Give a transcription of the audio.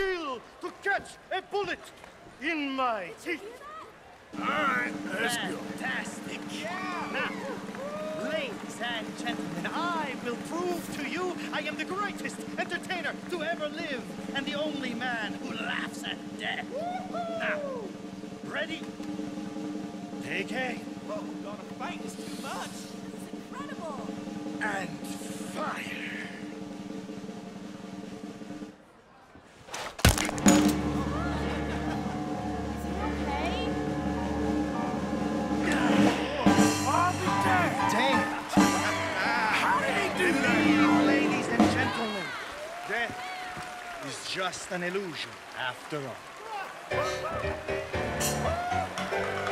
will to catch a bullet in my teeth. All right, let's go. Fantastic. Now, ladies and gentlemen, I will prove to you I am the greatest entertainer to ever live and the only man who laughs at death. Now, ready? Take aim. Oh, God, a fight is too much. This is incredible. And fire. Is he okay? I'll be damned. Damn. How did he do that? Believe, ladies and gentlemen, death is just an illusion after all.